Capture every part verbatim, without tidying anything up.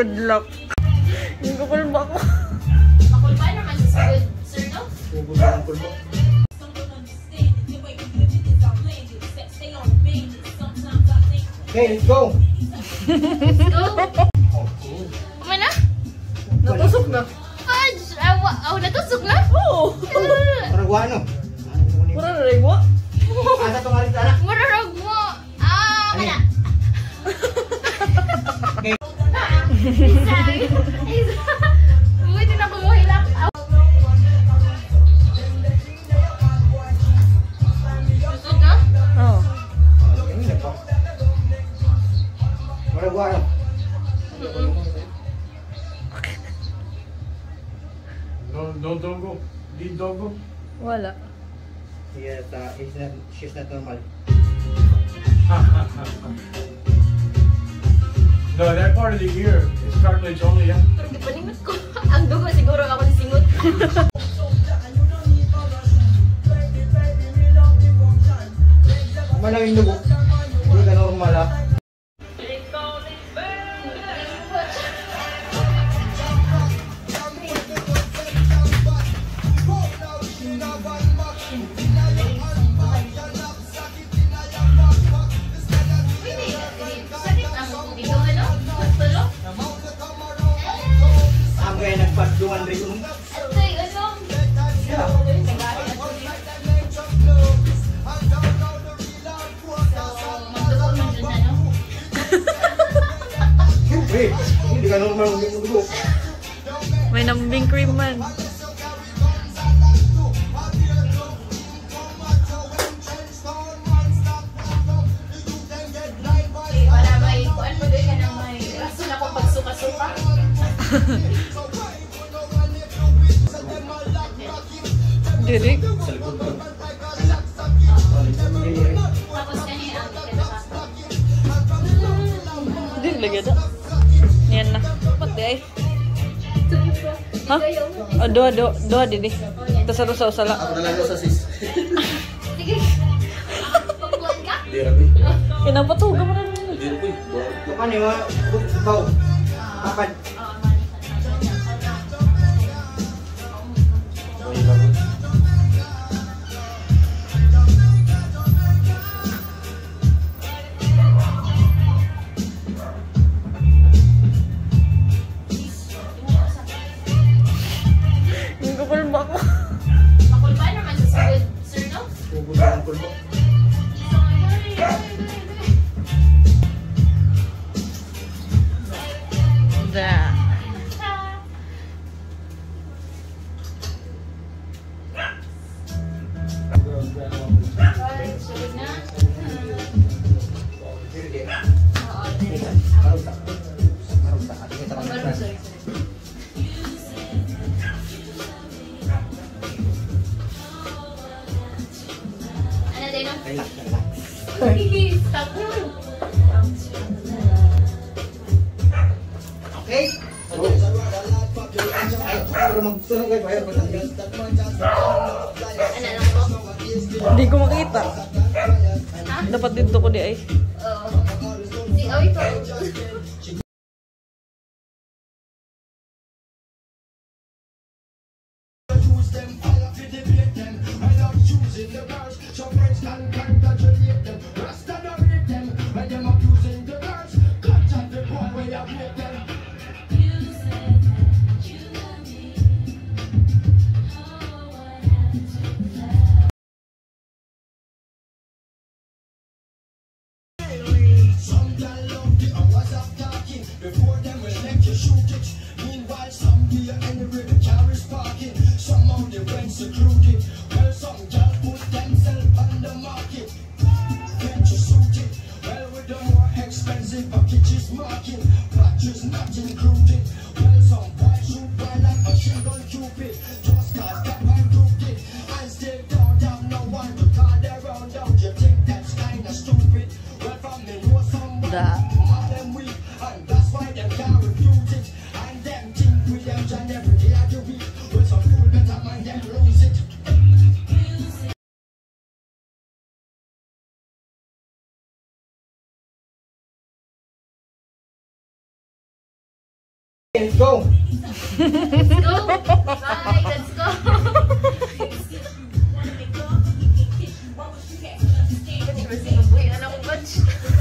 Good luck. Yung kapulba ko. Makulba naman sa good, sir, no? Okay, let's go! Let's go! Kumay na? Natusok na. Fudge! Awa, aw, natusok na? Oo. Parang guano. Pura na rin mo. Asa itong alit anak? Murarog mo! Ah, wala! Isa! Isa! Buti na kumuhilak. Tusok na? Oo. Parang guano. No, no doggo. Lead doggo. Wala. Yes, uh, it's not, she's not normal. No, that part of the ear is cartilage only, yeah? Pero di paningot ko. Ang dugo siguro ako ni singot. Kumalang yung dugo. Hindi ka normal ah. Ang kaya nagpasduan rin yung... Atoy, ano? Yeah. Magdugo man dun na, no? Siyempre, hindi ka normal yung dugo. May nambing cream man. Para may kuan mo doon ka na may rason akong pagsuka-suka. Diri. Tapos kanina ang pinaka. Diri lagi ada. Niyan na. Pati ay. Ha? Oh, dua, dua, dua diri. Tapos ano sa usala. Ako na lang sa sis. Sige. Pagkuhan ka? Hindi rabi. Kenapa tuh? Gimana? Hindi rabi. Kapan yung mga bau? Kapan? Yung kapulba ko. Makulba naman sa good, sir, no? Pupunan ko mo. Da. Sulit na. Hindi. Oo, dali. Marunta. Marunta. At kita Ang ka gano'n, sorry, sorry. Ano din, no? relax, relax. Stop. Okay? Ay, pero magsunod kayo. Ayaw ko sabihin. Ano lang po? Hindi ko makita. Ha? Dapat dito ko di ay. Oo. Si, oh, ito. go! Let's go! Bye! Let's go! Batch ba sinubuhi? Ano ko, batch?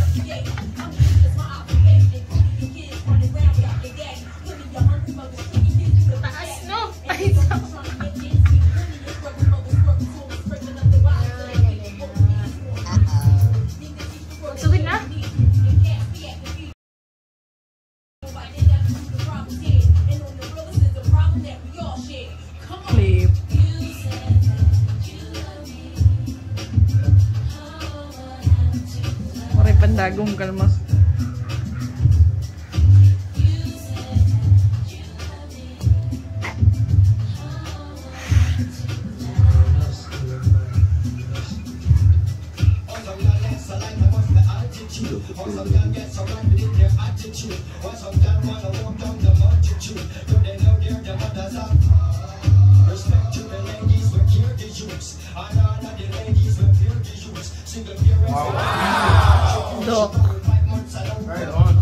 Taas, no? Ay, so. Magsugod na? Clip. Maray pandagong kalmas. Dok. Right on.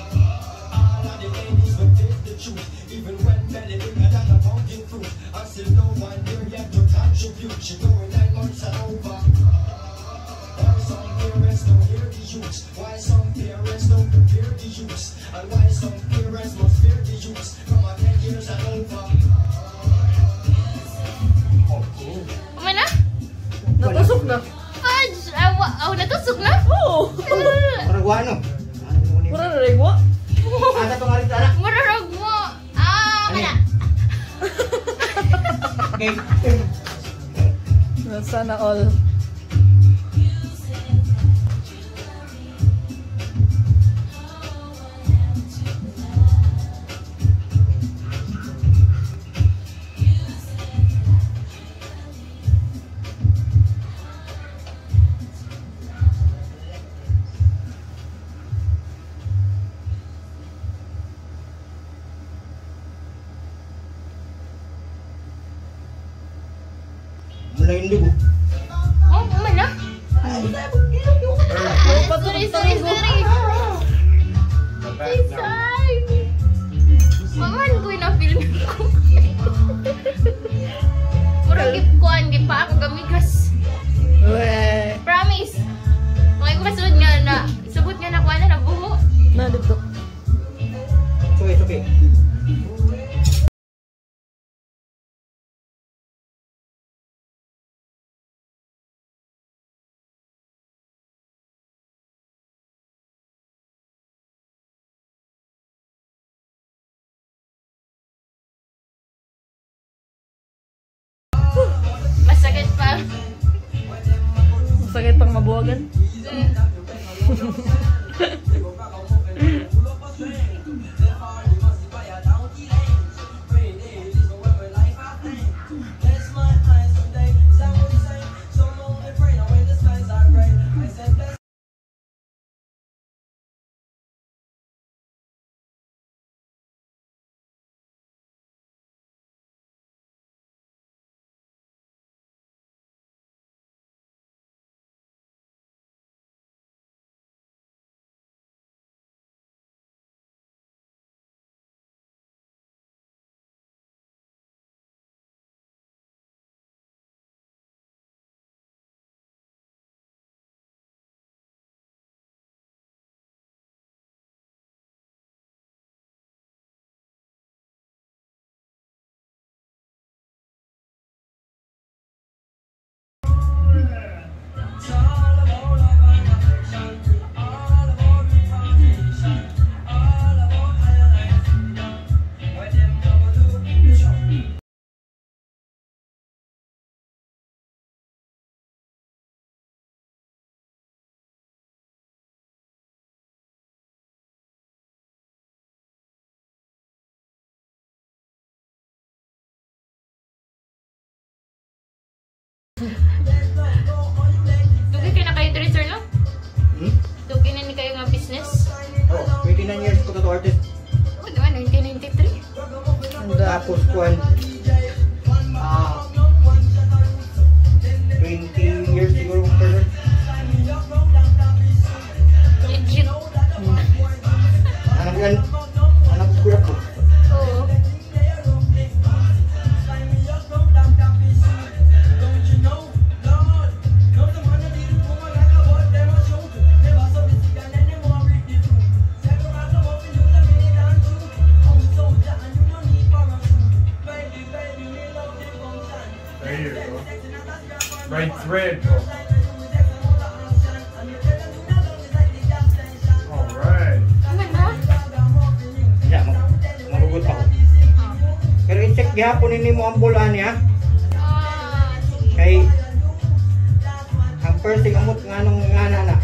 Umay na? Natusok na. Fudge! Awa! Aw, natusok na? Oo. Parang guano. Mura na rin mo. Ada to nga rin sana. Mararag mo! Ah, Ano wala! yan? Okay. Sana all. Mula yung lugo. Oh, umay na? Sorry, sorry, sorry! The back now. Side! Maman ko yung na-film ko. Murag gipkuan, gipa ako gamigas. Weh. Promise! Mga ko kasunod nga na, sabot nga na kuha na nabuho. Na dito. It's okay, it's okay. Masakit pa. Masakit pang mabuwagan. Dugi kayo na kayo diri, sir, no? Hmm? Dugi na ni kayo nga business. Oh, twenty-nine years ko to to artist. Oh, diba? nineteen ninety-three. Tapos kuhan. Ah. twenty years siguro kung person. Legit. Anak yan. Anak ko kuya ko. Oo. Right thread, bro. Alright. Ang ganda. Yeah, magugot ako. Pero i-check gihapon nini mo ang bola niya. Ah, sige. Kay ang persing amot nga nung nga na.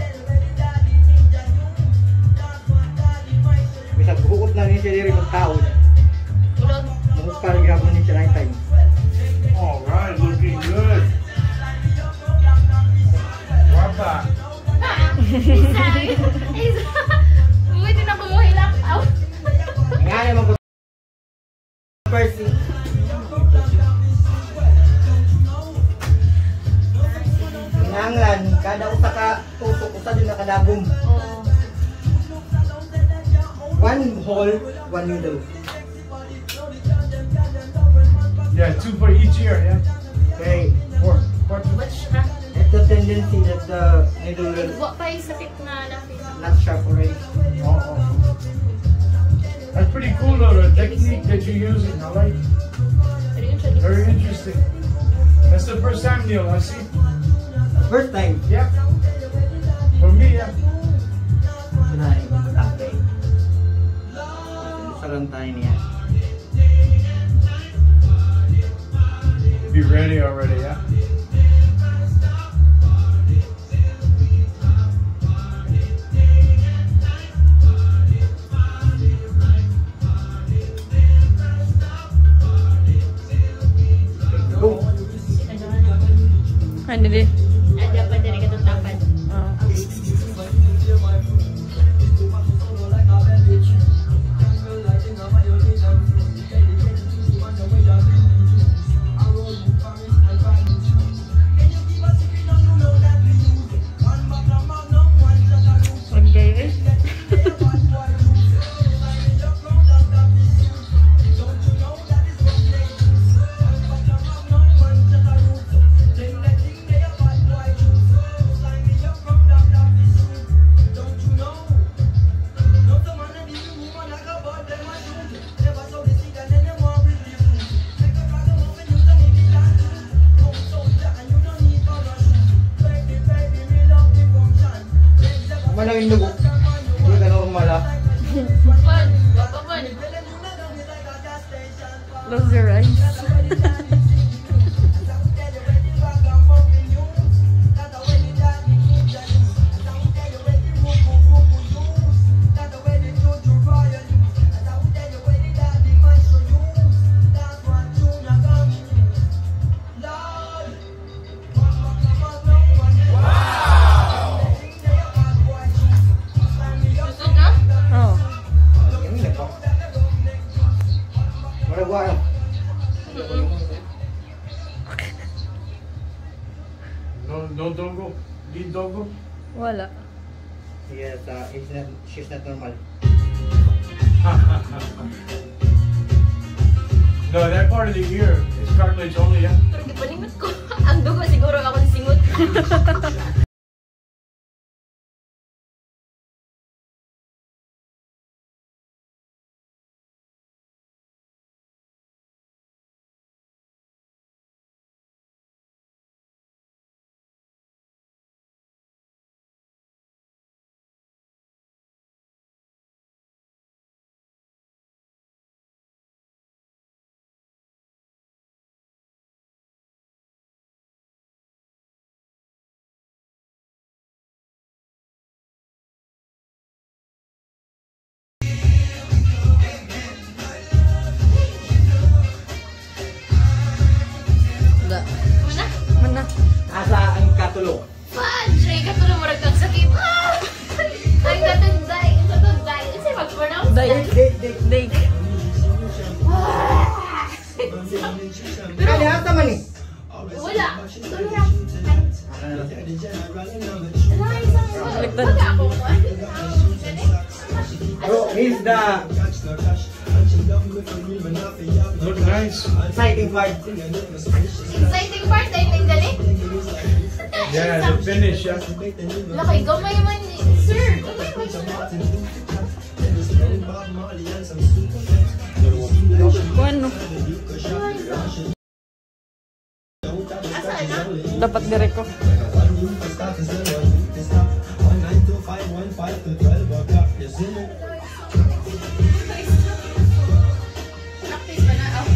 Bisag buot na niya siya diri kung tao. Ulog. Mamuskal gihapon niya siya night time. Alright, looking good. Guapa. Isa. Isa. Buti na bumuhilak. Aw. Nga naman ko persing. Hinanglan, kada usa ka tusok, usa din nakadagom. Oh. One hole, one needle. Yeah, two for each ear, yeah? Okay. Four. Four. Watch na. It's the tendency that the needle will Wa pa yung sakit na lapis. not sharp already. Oh, oh. That's pretty cool though, the technique that you're using. I like it. Pero yun siya. Very interesting. That's the first time, Neil, I see. First time. Yeah. For me, yeah. Kunain ko tatay. Sa lang tayo niya. Be ready already, yeah? Go. Ano di? Ada pa din ka tapan. Oh. Okay eh. Manang yung dugo. Hindi ka normal ah. Pan. Wapa pan. Close your eyes. Susod na? Oh. Yan yun ako. Maragwa lang. No, no dogo? Lead dogo? Wala. Yes, uh, it's not, she's not normal. No, that part of the ear is cartilage only, yeah? Pero gipalimot ko. Ang dugo siguro ako singot. Da. Muna. Mana? Asa ang katulong? Pan. Siya katulong murag kang sakit. Ah! Ang katunday. Ang katunday. Ano sa'yo mag-pronounce? Date. Date, date. Date. Kali ata man eh. Wala. Tuloy lang. Baliktad. Wala ako. Bro, he's the Look nice. exciting part. Exciting part. Exciting dali. Yeah, the finish, yeah? Lakay, gamay man ni sir. Gamay man siya. Kung ano? Asa na? Dapat direct ko. Practice ba na? Oh.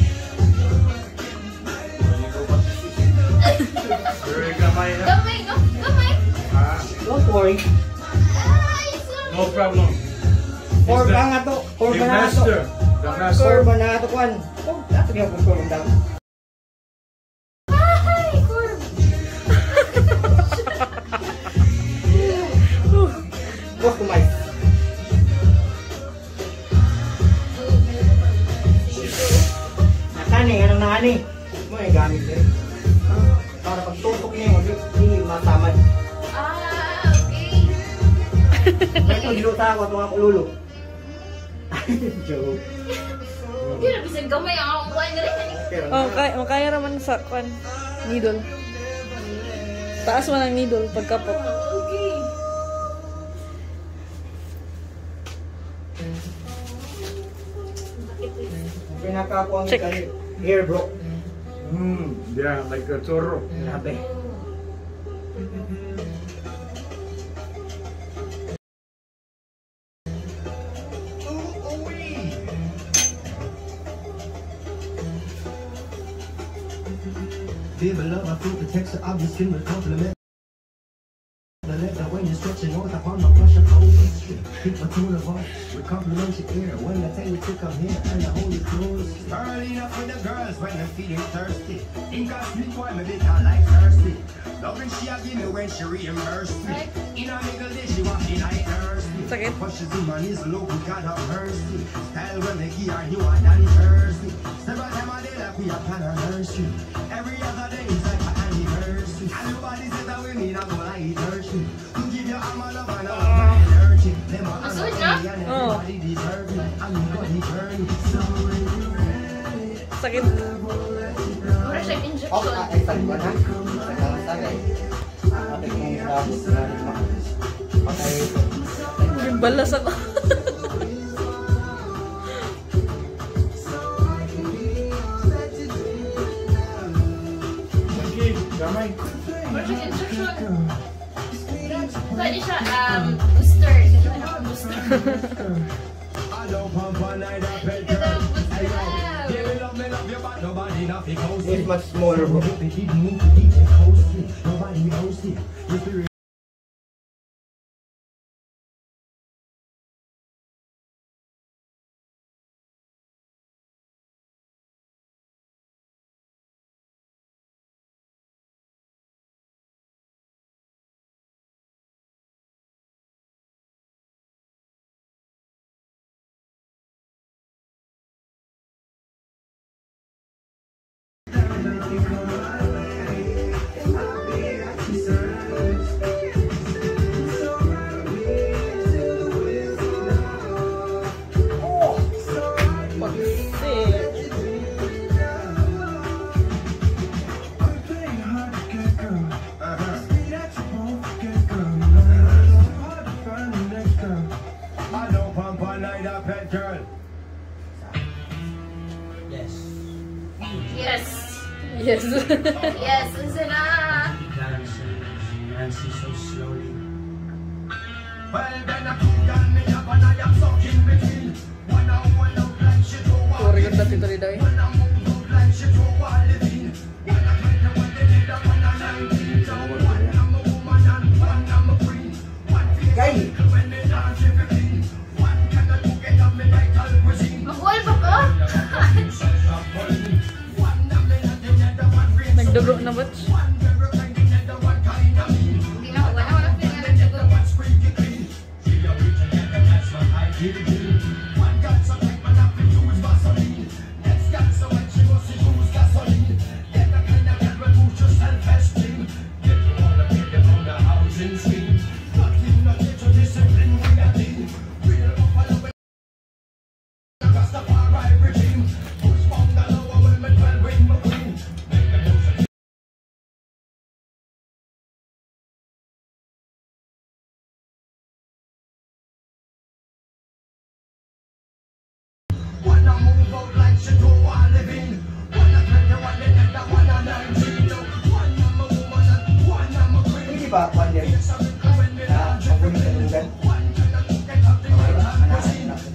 Very gamay na. Gamay, no? Gamay. Ah, Don't worry. Ay, sorry. no problem. Or He's the- ba nga to? Or the ba na to? master. The Or master. ba na to, Kwan? Oh, dapat yung control down. Ay, kurb. Customize. Nakani, anong nakani? Mo yung gamit din. Para pag tutok niya yung hindi matamad. Ah, okay. May kung diluta ako itong ako lulo. Joke. Hindi na bisag gamay ang akong kuha na rin. Pero Oh, na, kaya, makaya raman sa kwan. Needle. Taas mo ng needle pagkapot. Okay. pinakakuha ang Check. hair bro. Mm, yeah, like a toro. Grabe. Baby love, I feel the texture of your skin with compliment. The letter when you're stretching north upon the brush of cold. Keep my tune of heart with complimentary air. When I tell you to come here and I hold you close. Early enough for the girls when they're feeling thirsty. Think I sleep while my bit I like thirsty. Loving she a give me when she reimbursed me. In a nigga day she want me night thirsty. Sakit. Pushes in my knees, look who got her mercy. Style when they give her you are than thirsty. Several time a day like we are plan her nursery. Every other day is like an anniversary. And nobody said that we need a go like thirsty. To give you all my love and all my energy. Them are Masud na? and Oh. everybody deserve it. I'm gonna burn it. So when you're ready, Sakit. Mura siya Oh, injection. ay taliban ha. Sagay. Patay mo yung dabot. Patay ito. Yung balas ako. Okay, gamay. Mura siya injection. Pwede siya, um, booster. Ano ka booster? I don't pump all night up and Ito, girl. booster. Give me love, me love you, but nobody nothing goes It's much smaller bro. They didn't need to eat and coast it. Nobody knows it. Your spirit I don't pump all night up and girl. Yes. Yes. Yes. Yes, listen na. Dancing so slowly. Well, then I took down me up and I am sucking between. One hour, one hour, like she do what Sorry kung dati tuloy daw eh. When I move up like she do what living. When I get the one they did up on a nineteen. So one I'm a woman and one I'm a queen. One feel Guy. when they dance everything. One cannot get up me like all cuisine. Makuha ba ko? Nagdugo na ba? ba? One day. Ah, papunin sa lugan. Manahan na.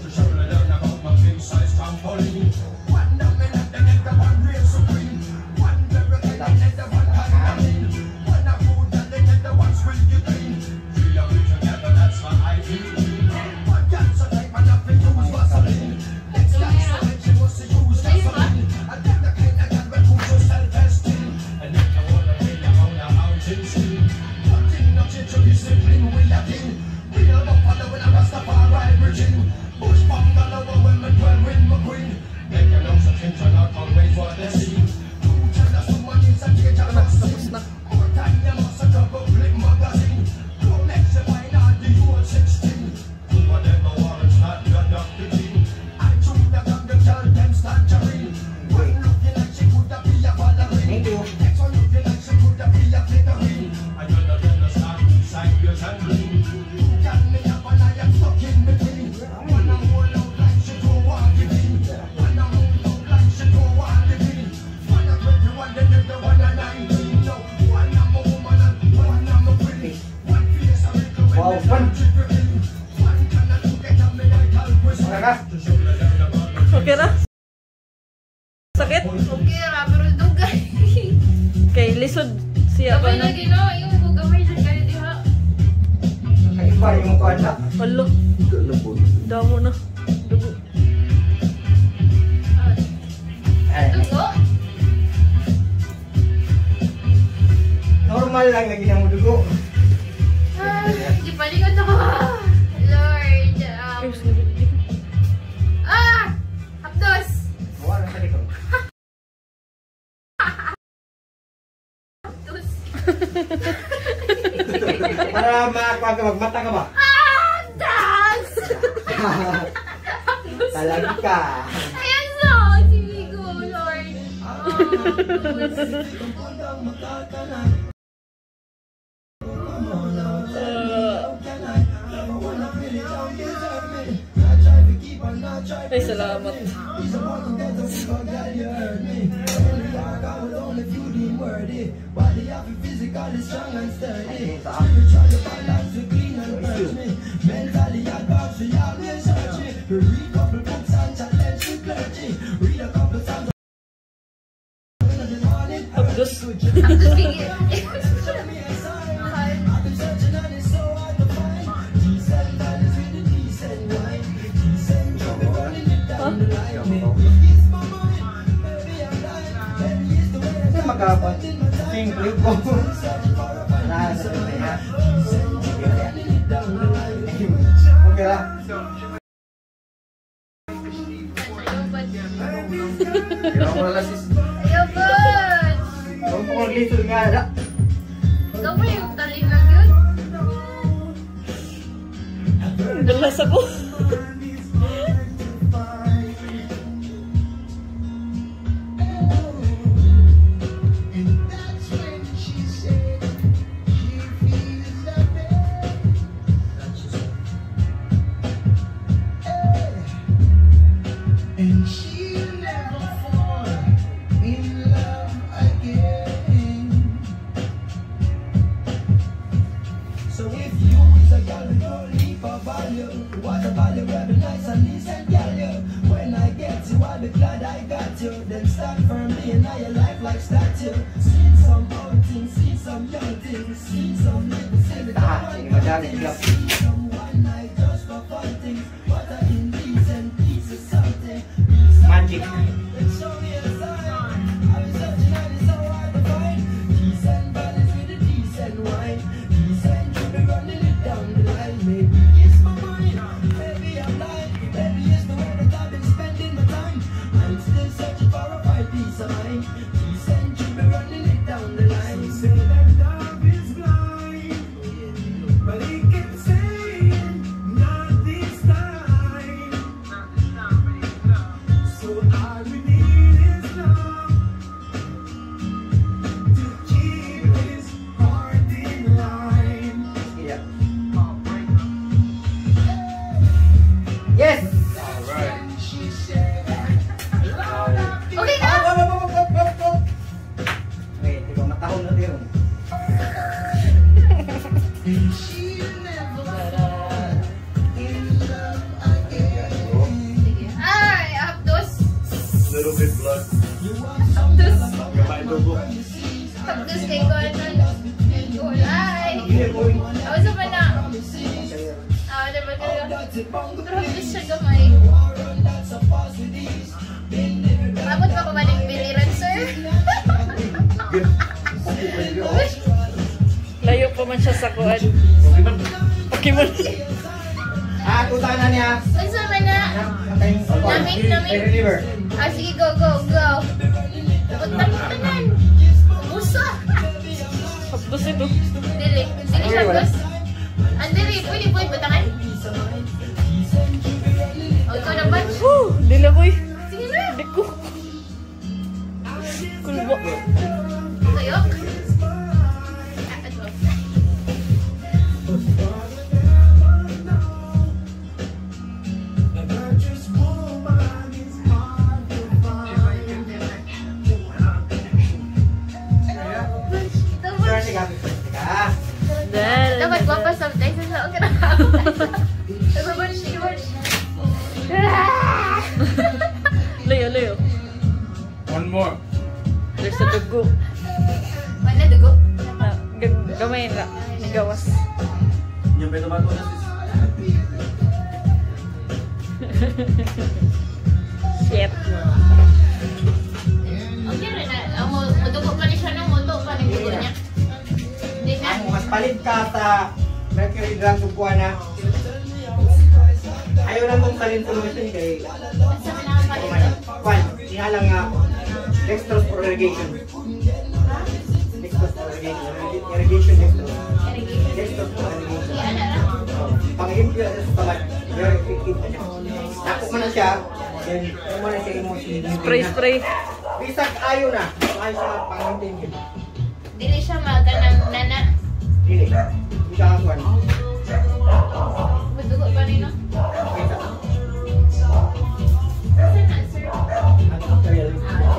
Okay na? Sakit? Okay ra, pero dugay. Kay lisod siya pa Kapag na. lagi no, yung gugamay sa kayo diha. Nakaiba yung mukha na. Alo. Damo na. Dugo. Dugo? Normal lang lagi na mo dugo. Ah, di palingon ako. Lord. Ay, Um, sorry. ah! Hapdos! Wala sa likod. Hapdos! Para makakuha ka, magmata ka ba? Ah! Das! Talaga ka. Ayan so! Sinigo, Lord. Ah, hapdos. Ay, salamat. Hapdos. Hapdos bigit. Kasi magkapat. Simple ko. Nasa sa ha. Okay lang. Kailangan mo na sis. Ayaw bud! Kung po kong little nga na. Ikaw mo yung taling lang yun? Dalas ako. Tahan, sige madami lang. Magic. But he can say May dugo. Pagkas kay ko ano, kulay. Ako sa mana. Ah, diba ka? Grabe siya gamay. Abot pa ko maling biliran, sir? Layo pa man siya sa kuan. Pokemon. Ah, tutaan na niya. Ako sa mana. Namin, namin. River. Ah, sige, go, go, go. Punta mo tanan. Busa. Hapdos ito. Dili. Sige siya, bus. Andiri, pwede po yung batangan. O, ikaw na ba? Woo! Dila ko eh. Sige na. Di ko. Kulbo. Tuyok. Ah, ito. Sir, sige. Teka. Dahil. Dapat guwapa sometimes sa ako kinakakot. Nagbabash, nagbabash. Layo, layo. One more. There's a dugo. Wala dugo. Ah, gag- gamay na. Nagawas. Yung petomato na sis. Shit. Okay rin na. Ang mo- madugo pa rin siya ng muto pa ng dugo niya. Hindi na. Ang mas palit ka sa mercury drug sukuan na. Ayaw lang kong salin solution kay Basta ka nakakalit. Kwan, ihalang nga dextrose for irrigation. Dextrose for irrigation. Irrigation dextrose. Dextrose for irrigation. Iya na na. Pang-impure sa stomach, very effective na siya. Nakok mo na siya, then ano mo na siya emotion. Spray, spray. Bisag ayaw na. Ayaw siya pang-maintain yun. Dili siya maganang nana. Dili. Hindi siya kasuan. Madugo pa rin, no? Kita. Saan na, sir? Antibacterial.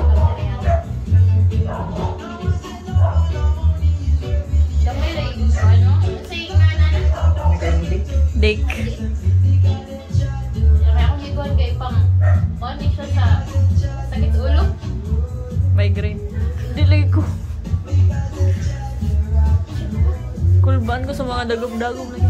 Damay rin yung ano? Sa yung nga nana. Mechanistic. Dick. Kaya akong higuan kayo pang ano siya sa sakit sa ulo. Migraine. Dilay ko. Kulbaan ko sa mga dagom-dagom lagi.